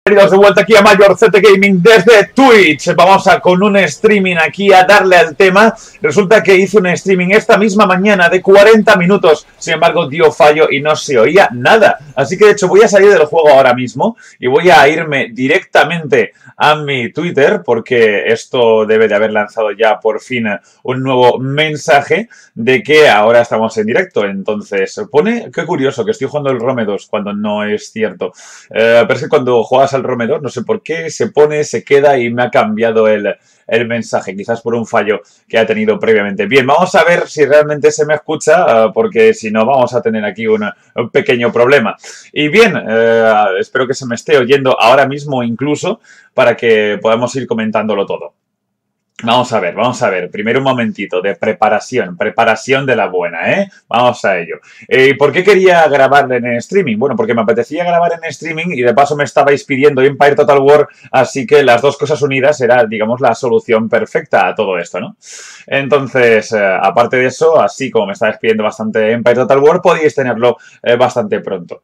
Bienvenidos de vuelta aquí a MayorZT Gaming desde Twitch. Vamos con un streaming aquí a darle al tema. Resulta que hice un streaming esta misma mañana de 40 minutos. Sin embargo, dio fallo y no se oía nada. Así que de hecho voy a salir del juego ahora mismo y voy a irme directamente a mi Twitter, porque esto debe de haber lanzado ya por fin un nuevo mensaje de que ahora estamos en directo. Entonces pone, qué curioso, que estoy jugando el Rome 2 cuando no es cierto. Pero es que cuando juegas al Rome 2, no sé por qué, se pone, se queda y me ha cambiado el mensaje, quizás por un fallo que ha tenido previamente. Bien, vamos a ver si realmente se me escucha, porque si no vamos a tener aquí un pequeño problema. Y bien, espero que se me esté oyendo ahora mismo incluso, para que podamos ir comentándolo todo. Vamos a ver. Primero un momentito de preparación de la buena, ¿eh? Vamos a ello. ¿Por qué quería grabar en streaming? Bueno, porque me apetecía grabar en streaming y de paso me estabais pidiendo Empire Total War, así que las dos cosas unidas era, digamos, la solución perfecta a todo esto, ¿no? Entonces, aparte de eso, así como me estabais pidiendo bastante Empire Total War, podíais tenerlo bastante pronto.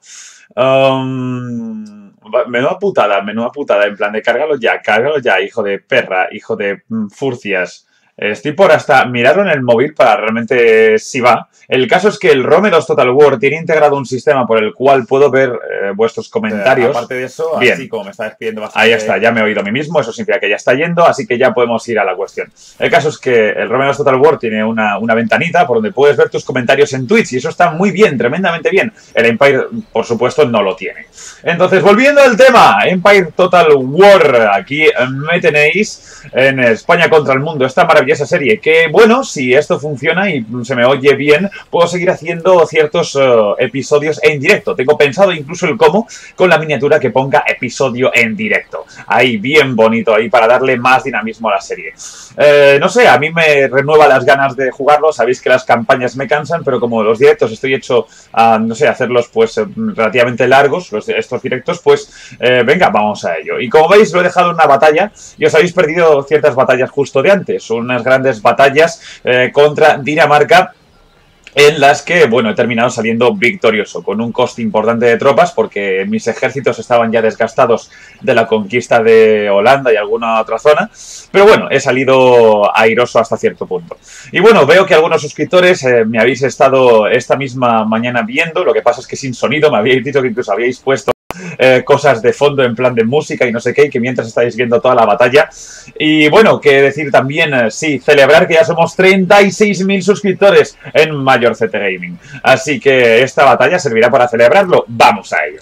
Menuda putada, en plan de cárgalo ya, hijo de perra, hijo de furcias. Estoy por hasta mirarlo en el móvil para realmente si va. El caso es que el Rome 2 Total War tiene integrado un sistema por el cual puedo ver vuestros comentarios. Aparte de eso, bien, así como me está despidiendo bastante. Ahí está, ya me he oído a mí mismo, eso significa que ya está yendo, así que ya podemos ir a la cuestión. El caso es que el Rome 2 Total War tiene una ventanita por donde puedes ver tus comentarios en Twitch y eso está muy bien, tremendamente bien. El Empire, por supuesto, no lo tiene. Entonces, volviendo al tema, Empire Total War, aquí me tenéis en España contra el mundo, esta maravillosa serie, que bueno, si esto funciona y se me oye bien, puedo seguir haciendo ciertos episodios en directo. Tengo pensado incluso el cómo con la miniatura que ponga episodio en directo. Ahí, bien bonito, ahí para darle más dinamismo a la serie. No sé, a mí me renueva las ganas de jugarlo. Sabéis que las campañas me cansan, pero como los directos estoy hecho a, no sé, hacerlos pues relativamente largos, estos directos, pues venga, vamos a ello. Y como veis, lo he dejado en una batalla y os habéis perdido ciertas batallas justo de antes. Unas grandes batallas contra Dinamarca, en las que, bueno, he terminado saliendo victorioso, con un coste importante de tropas, porque mis ejércitos estaban ya desgastados de la conquista de Holanda y alguna otra zona, pero bueno, he salido airoso hasta cierto punto. Y bueno, veo que algunos suscriptores me habéis estado esta misma mañana viendo, lo que pasa es que sin sonido, me habéis dicho que incluso habíais puesto cosas de fondo en plan de música y no sé qué, y que mientras estáis viendo toda la batalla. Y bueno, que decir también, sí, celebrar que ya somos 36.000 suscriptores en MayorZT Gaming. Así que esta batalla servirá para celebrarlo. Vamos a ello.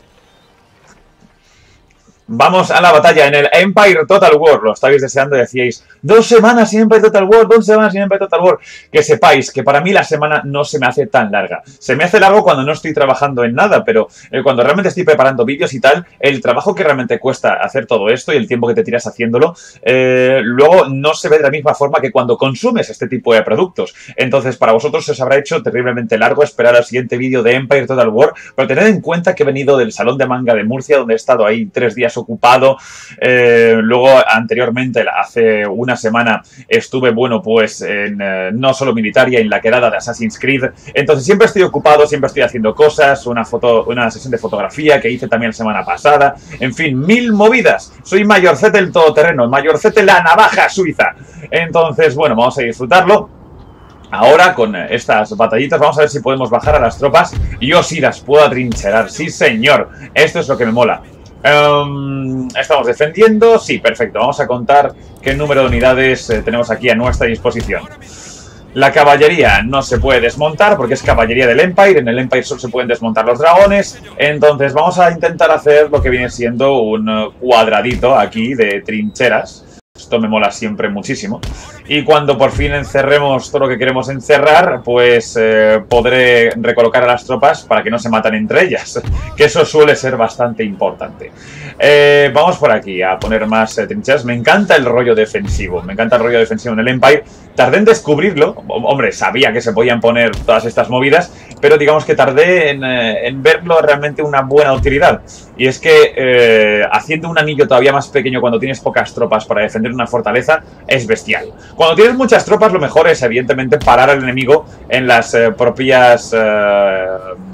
Vamos a la batalla en el Empire Total War. Lo estáis deseando y decíais, 2 semanas sin Empire Total War, 2 semanas sin Empire Total War. Que sepáis que para mí la semana no se me hace tan larga. Se me hace largo cuando no estoy trabajando en nada, pero cuando realmente estoy preparando vídeos y tal, el trabajo que realmente cuesta hacer todo esto y el tiempo que te tiras haciéndolo, luego no se ve de la misma forma que cuando consumes este tipo de productos. Entonces, para vosotros se os habrá hecho terriblemente largo esperar al siguiente vídeo de Empire Total War, pero tened en cuenta que he venido del Salón de Manga de Murcia, donde he estado ahí 3 días ocupado. Luego anteriormente, hace una semana, estuve, bueno, pues en no solo Militaria, en la quedada de Assassin's Creed. Entonces siempre estoy ocupado, siempre estoy haciendo cosas, una sesión de fotografía que hice también la semana pasada, en fin, 1000 movidas. Soy MayorZT el todoterreno, MayorZT la navaja suiza. Entonces, bueno, vamos a disfrutarlo. Ahora, con estas batallitas, vamos a ver si podemos bajar a las tropas y yo sí las puedo atrincherar. Sí, señor. Esto es lo que me mola. Estamos defendiendo. Sí, perfecto. Vamos a contar qué número de unidades tenemos aquí a nuestra disposición. La caballería no se puede desmontar porque es caballería del Empire. En el Empire solo se pueden desmontar los dragones. Entonces vamos a intentar hacer lo que viene siendo un cuadradito aquí de trincheras. Esto me mola siempre muchísimo. Y cuando por fin encerremos todo lo que queremos encerrar, pues podré recolocar a las tropas para que no se matan entre ellas. Que eso suele ser bastante importante. Vamos por aquí a poner más trincheras. Me encanta el rollo defensivo. Me encanta el rollo defensivo en el Empire. Tardé en descubrirlo. Hombre, sabía que se podían poner todas estas movidas, pero digamos que tardé en verlo realmente una buena utilidad. Y es que haciendo un anillo todavía más pequeño cuando tienes pocas tropas para defender una fortaleza es bestial. Cuando tienes muchas tropas, lo mejor es evidentemente parar al enemigo en las propias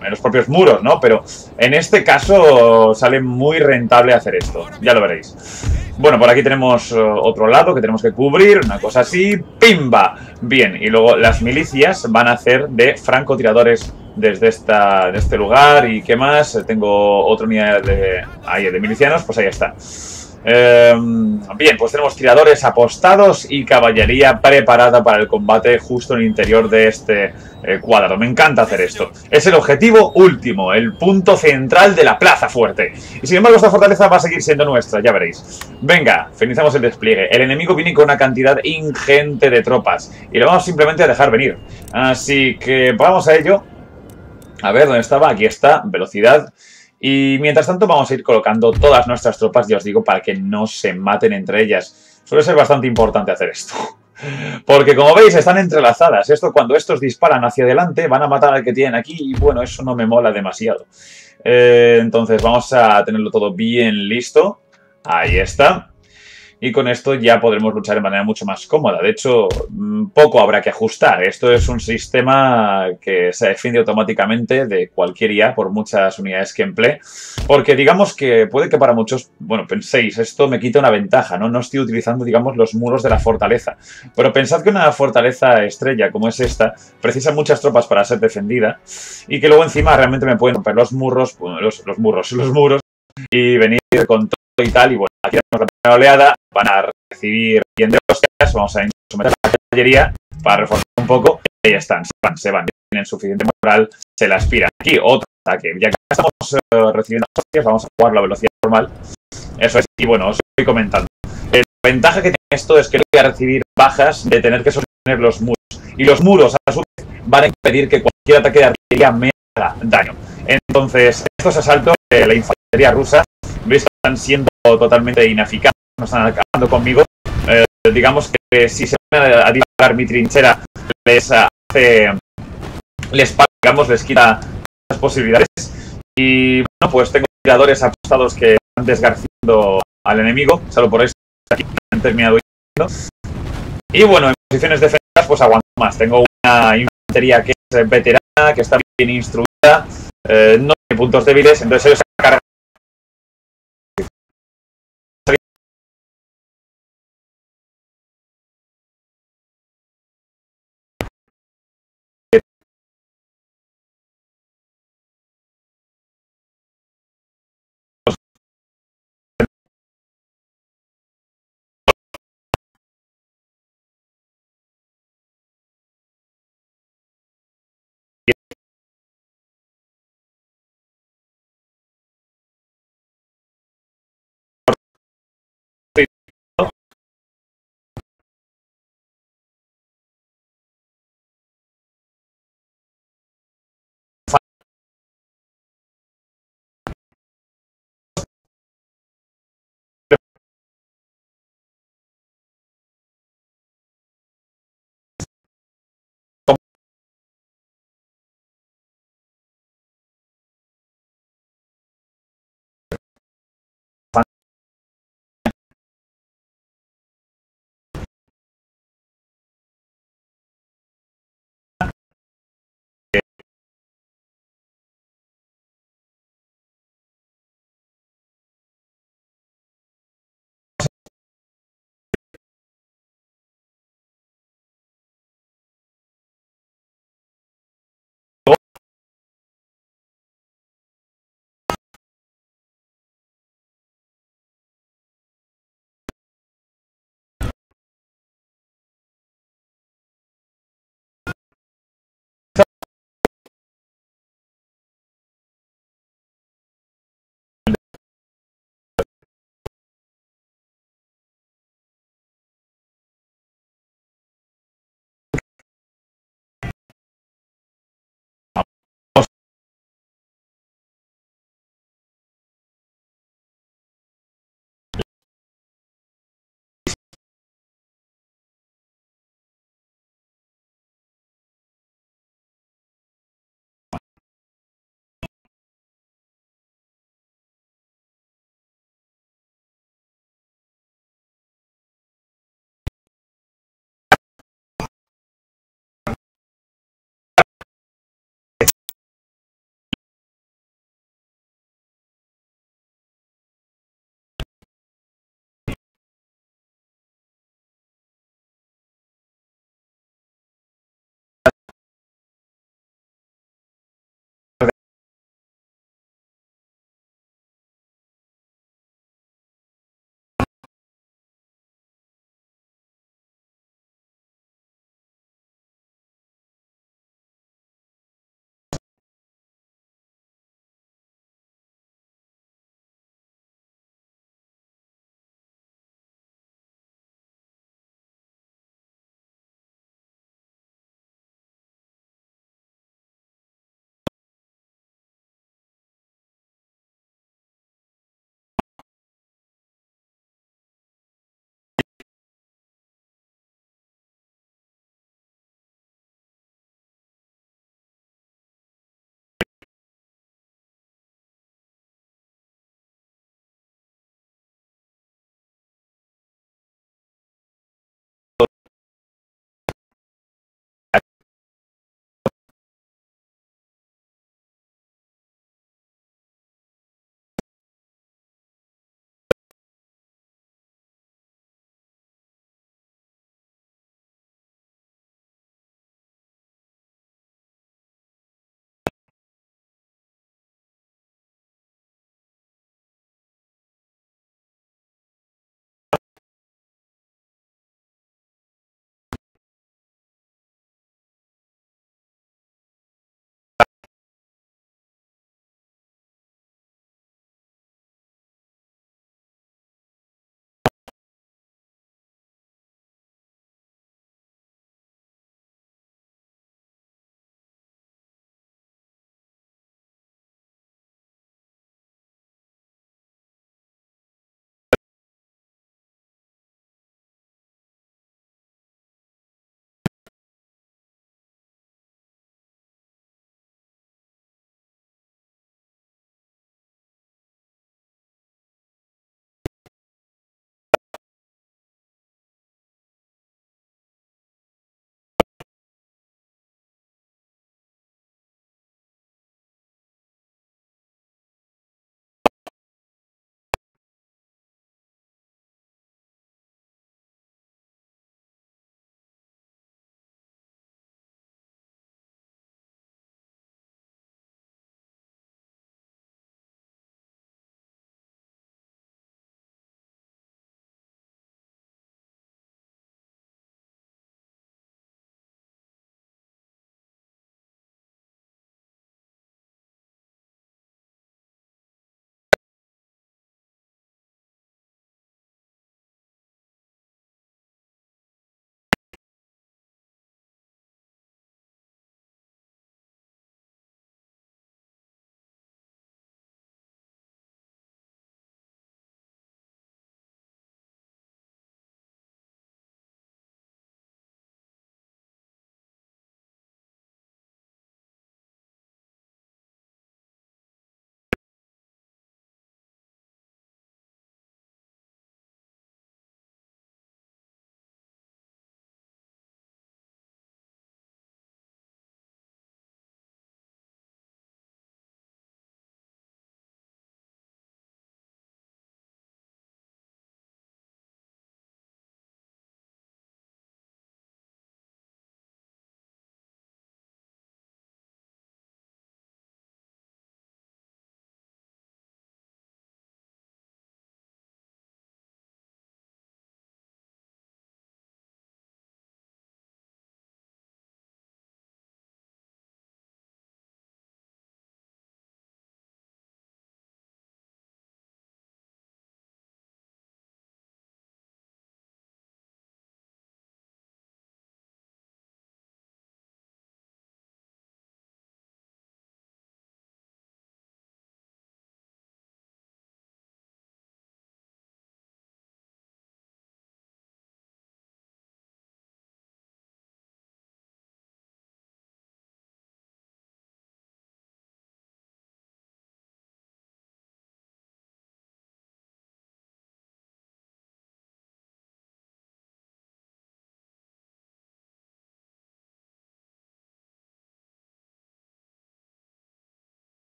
los propios muros, ¿no? Pero en este caso sale muy rentable hacer esto, ya lo veréis. Bueno, por aquí tenemos otro lado que tenemos que cubrir, una cosa así, ¡pimba! Bien, y luego las milicias van a hacer de francotiradores desde este lugar. ¿Y qué más? Tengo otra unidad de milicianos, pues ahí está. Bien, pues tenemos tiradores apostados y caballería preparada para el combate justo en el interior de este cuadrado. Me encanta hacer esto. Es el objetivo último, el punto central de la plaza fuerte. Y sin embargo esta fortaleza va a seguir siendo nuestra, ya veréis. Venga, finalizamos el despliegue. El enemigo viene con una cantidad ingente de tropas y lo vamos simplemente a dejar venir. Así que vamos a ello. A ver, ¿dónde estaba? Aquí está, velocidad. Y mientras tanto vamos a ir colocando todas nuestras tropas, ya os digo, para que no se maten entre ellas. Suele ser bastante importante hacer esto. Porque como veis están entrelazadas. Cuando estos disparan hacia adelante van a matar al que tienen aquí y bueno, eso no me mola demasiado. Entonces vamos a tenerlo todo bien listo. Ahí está. Y con esto ya podremos luchar de manera mucho más cómoda. De hecho, poco habrá que ajustar. Esto es un sistema que se defiende automáticamente de cualquier IA por muchas unidades que emplee. Porque digamos que puede que para muchos, bueno, penséis, esto me quita una ventaja, ¿no? No estoy utilizando, digamos, los muros de la fortaleza. Pero pensad que una fortaleza estrella como es esta precisa muchas tropas para ser defendida. Y que luego encima realmente me pueden romper los muros y venir con todo y tal. Y bueno, aquí tenemos la primera oleada. Van a recibir bien de hostias, vamos a someter a la caballería para reforzar un poco. Y ahí están, se van, tienen suficiente moral, se la aspiran. Aquí otro ataque, ya que estamos recibiendo hostias, vamos a jugar la velocidad normal. Eso es, y bueno, os estoy comentando. La ventaja que tiene esto es que no voy a recibir bajas de tener que sostener los muros. Y los muros, a su vez, van a impedir que cualquier ataque de artillería me haga daño. Entonces, estos asaltos de la infantería rusa, ¿veis? Están siendo totalmente ineficaces. No están acabando conmigo. Digamos que si se van a disparar mi trinchera, les quita las posibilidades. Y bueno, pues tengo tiradores apostados que están desgarciando al enemigo. Solo por eso aquí han terminado yendo. Y bueno, en posiciones defensivas pues aguanto más. Tengo una infantería que es veterana, que está bien instruida, no tiene puntos débiles, entonces ellos